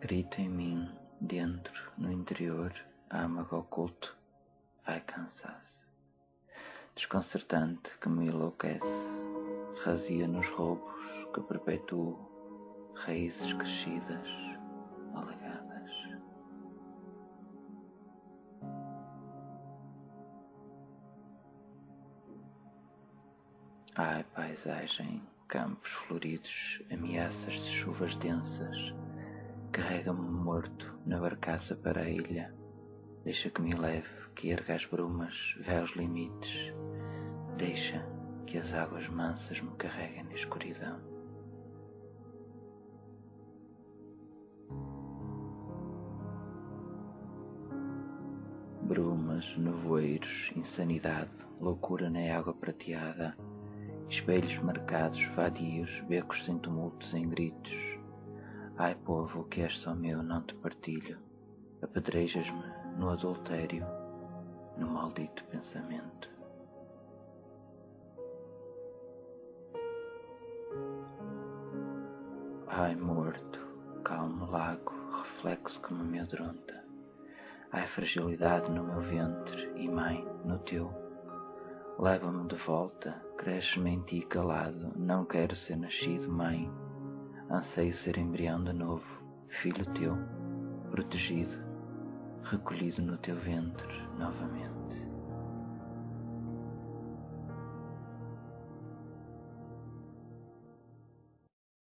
Grito em mim, dentro, no interior, âmago oculto, vai cansaço. Desconcertante que me enlouquece, razia nos roubos que perpetuo, raízes crescidas, alagadas. Ai, paisagem, campos floridos, ameaças de chuvas densas, carrega-me morto na barcaça para a ilha, deixa que me leve, que erga as brumas, vê os limites, deixa que as águas mansas me carreguem na escuridão. Brumas, nevoeiros, insanidade, loucura na água prateada, espelhos marcados, vadios, becos sem tumultos, em gritos. Ai, povo, que és só meu, não te partilho, apedrejas-me no adultério, no maldito pensamento. Ai, morto, calmo lago, reflexo que me amedronta. Ai, fragilidade no meu ventre e, mãe, no teu. Leva-me de volta, cresce-me em ti calado, não quero ser nascido, mãe. Anseio ser embrião de novo, filho teu, protegido, recolhido no teu ventre novamente.